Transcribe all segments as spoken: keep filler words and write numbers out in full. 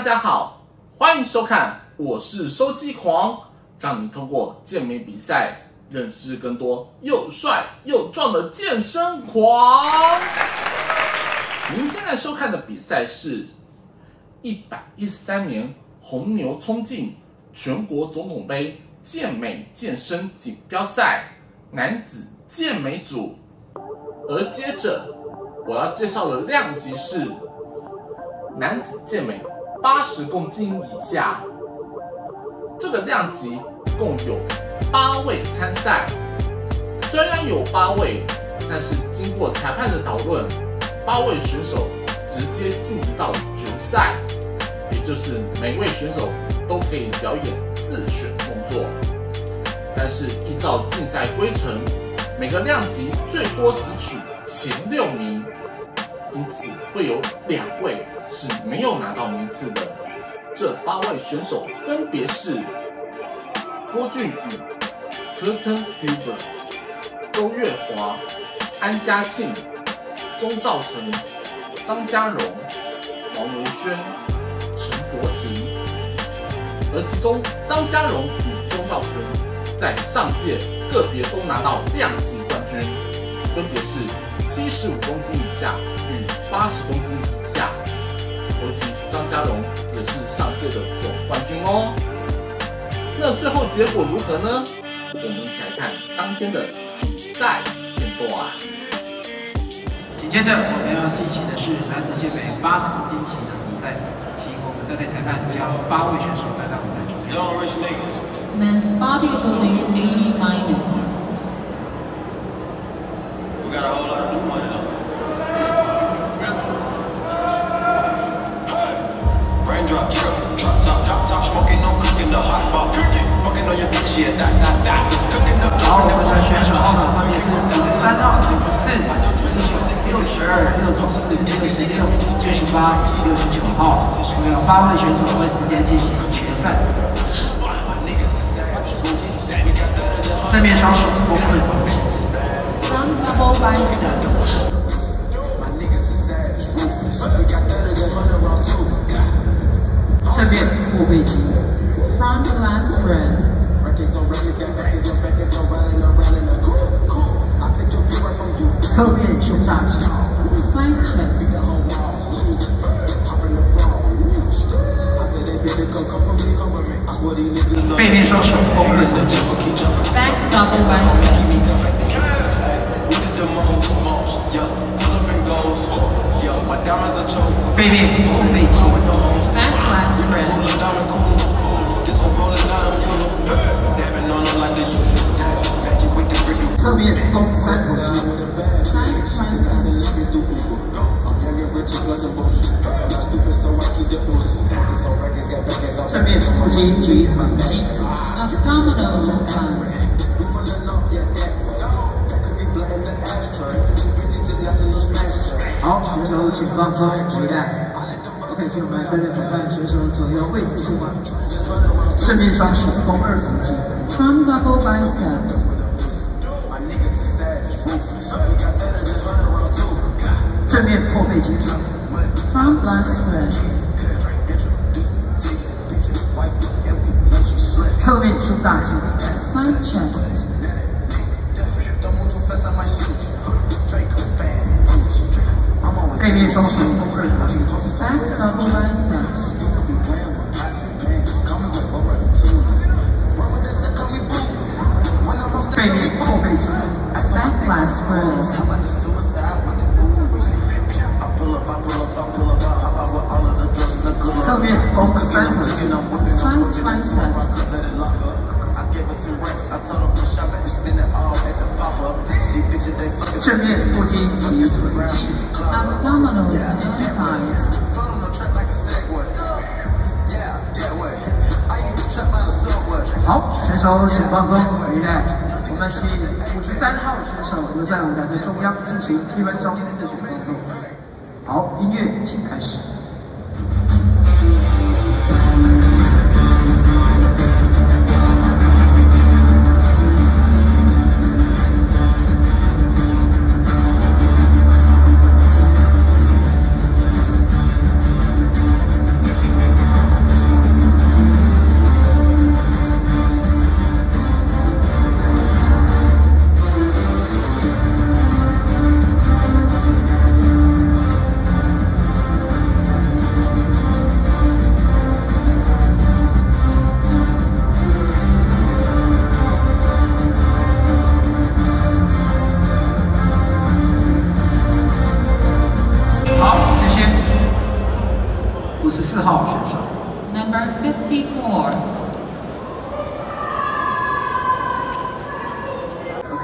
家好，欢迎收看，我是收机狂，让你通过健美比赛认识更多又帅又壮的健身狂。您现在收看的比赛是一百一十三年红牛冲劲全国总统杯健美健身锦标赛男子健美组，而接着我要介绍的量级是男子健美八十公斤以下。这个量级共有八位参赛，虽然有八位，但是经过裁判的讨论，八位选手直接晋级到决赛，也就是每位选手都可以表演自选动作。但是依照竞赛规程，每个量级最多只取前六名，因此会有两位是没有拿到名次的。这八位选手分别是郭俊宇、Curtin Hubert、周月华、安嘉庆、钟兆成、张家荣、王维轩、陈国廷。而其中张家荣与钟兆成在上届个别都拿到量级冠军，分别是七十五公斤以下与八十公斤以下。尤其张家荣也是上届的总冠军哦。那最后结果如何呢？我们一起来看当天的比赛片段。 紧接着我们要进行的是男子健美八十公斤级的比赛，请我们的内裁判将八位选手带到舞台中。 Men's bodybuilding eighty minus. We got a whole lot of new money though. Raindrop, drip, drop top, drop top, smoking on cooking the hot bar, cooking, fucking on your bitch, yeah, that, that, that, cooking up. 好，我们的选手号码分别是五十三号、九十四、五十九、六十二、六十四、六十六、六十八、六十九号。我们有八位选手会直接进行决赛。正面双手弓棍同行。 Front double biceps. 正面后背肌。 Front lat spread. 侧面胸大肌。 Side chest. 背面双手弓棍同行。 Back double biceps. 背面后背肌。 Back lat spread. 侧面肱三头肌。 Side triceps. 正面腹肌及臀肌。 Abdominals and thighs. 好，选手请放松 ，relax。OK， 请我们跟着裁判选手左右位置互换。正面双手弓二头肌。 Front double biceps. 正面后背肌。 Front lat spread. 侧面胸大肌。 Side chest. 背面双手弓二头肌。 Back double biceps. 背面后背肌。 Back lat spread. 侧面弓三头肌。 Side triceps. 正面腹肌及臀肌。 Abdominals and thighs. 好，选手请放松，relax。我们请五十三号选手留在舞台的中央进行一分钟自选动作。好，音乐请开始。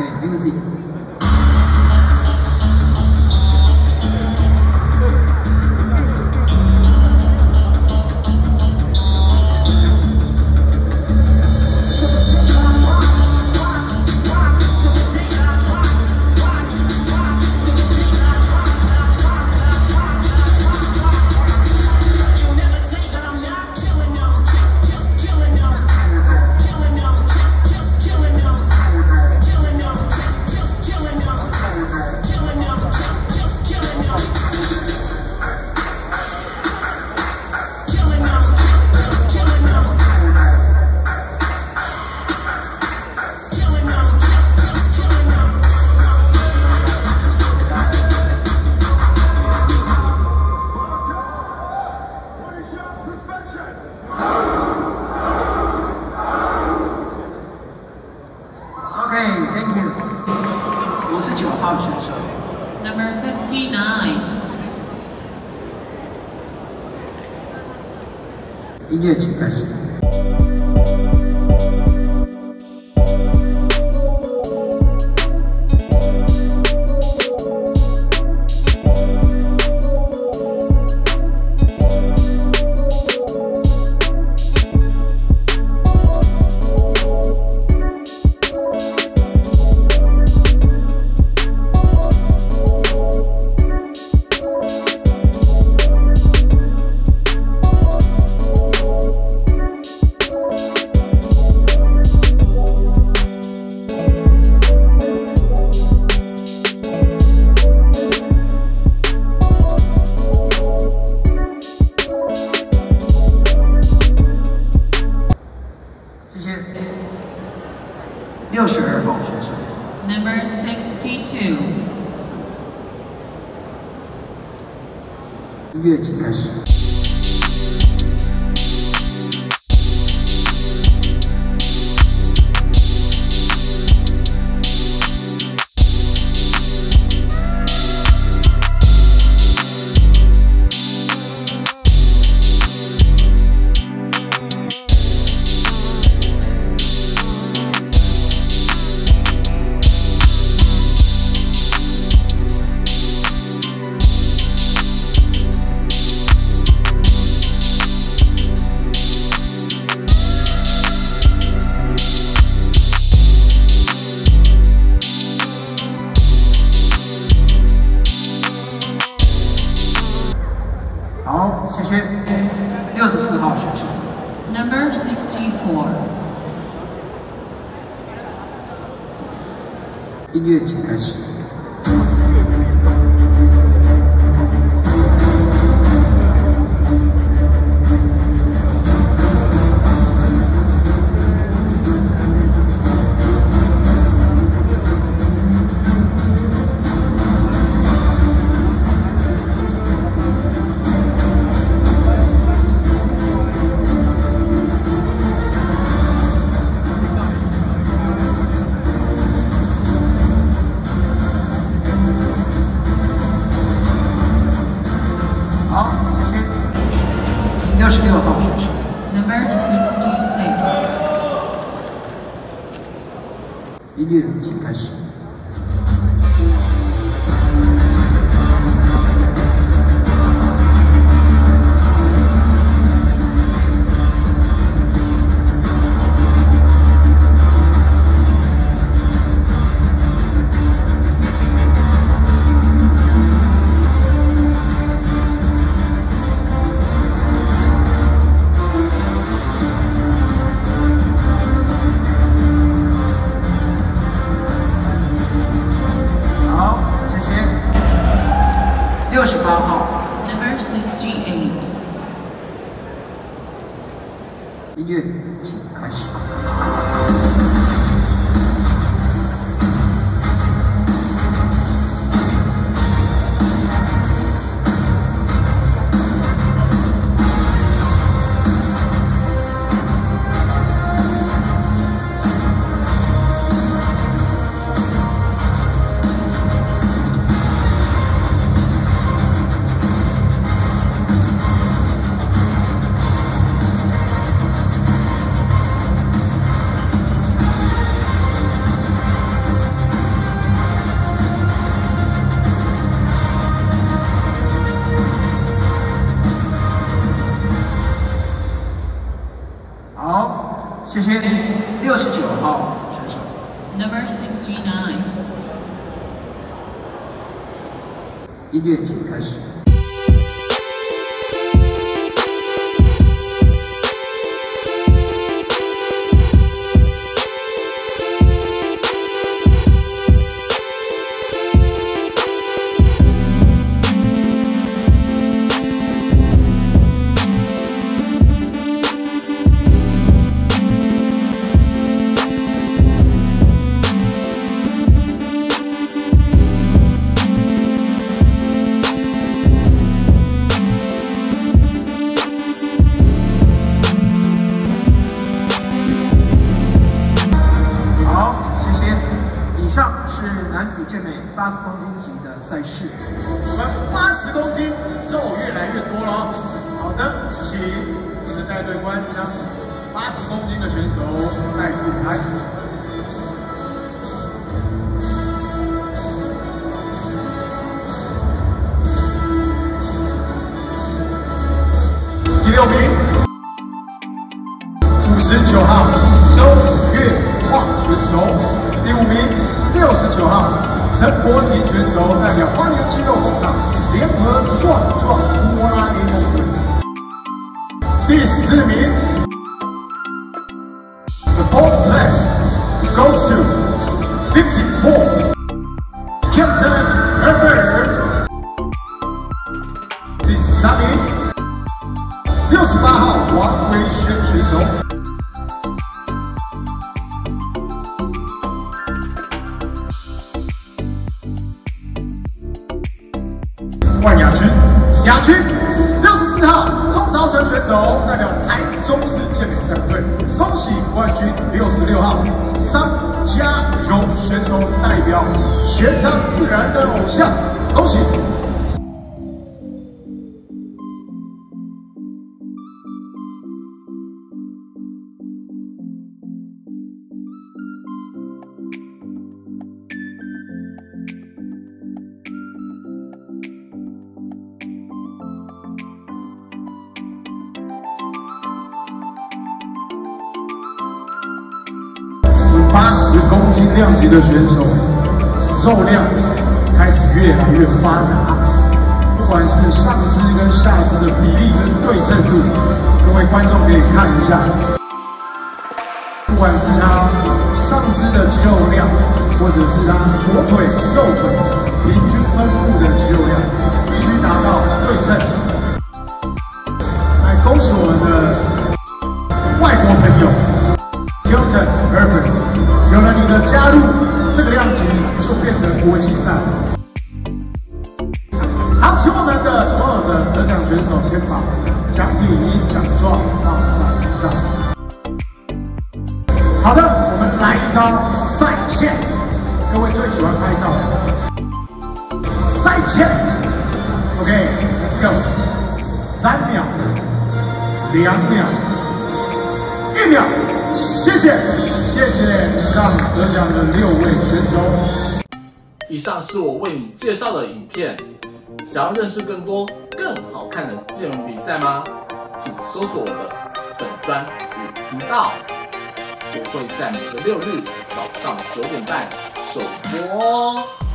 Music。OK，Thank you。五十九号选手 Number fifty-nine. 音乐请开始。六十二号选手 Number sixty-two. 音乐请开始。好，谢谢。六十四号选手 Number sixty-four. 音乐请开始。好，谢谢。六十六号选手 Number sixty-six. 音乐请开始。六十八号 Number sixty-eight. 音乐请开始。 谢谢。六十九号选手。 Number sixty-nine. 音乐请开始。 男子健美八十公斤级的赛事， 我们八十公斤肉越来越多了。好的，请我们的带队官将八十公斤的选手带进来。第六名，五十九号周月化选手。第五名。 六十九号陈柏廷选手代表花莲肌肉工厂联合壮壮拖拉联盟队。第四名 ，The fourth place goes to fifty-four Captain Herbert。第三名，六十八号王维轩选手。 冠亚军，亚军六十四号钟朝成选手代表台中市健美代表队，恭喜冠军六十六号张嘉荣选手代表全场自然的偶像，恭喜！八十公斤量级的选手，肉量开始越来越发达，不管是上肢跟下肢的比例跟对称度，各位观众可以看一下，不管是他上肢的肌肉量，或者是他左腿、右腿平均分布的肌肉量，必须达到对称。来，恭喜我们的外国朋友 Captain Herbert。 有了你的加入，这个量级就变成国际赛。好，请我们的所有的得奖选手先把奖品与奖状放在地上。好的，我们来一招 side chest， 各位最喜欢拍照的 side chest。OK，let's go， 三秒，两秒，一秒，谢谢。 谢谢以上得奖的六位选手。 以上是我为你介绍的影片。想要认识更多更好看的健美比赛吗？请搜索我的粉专与频道。我会在每个六日早上九点半首播哦。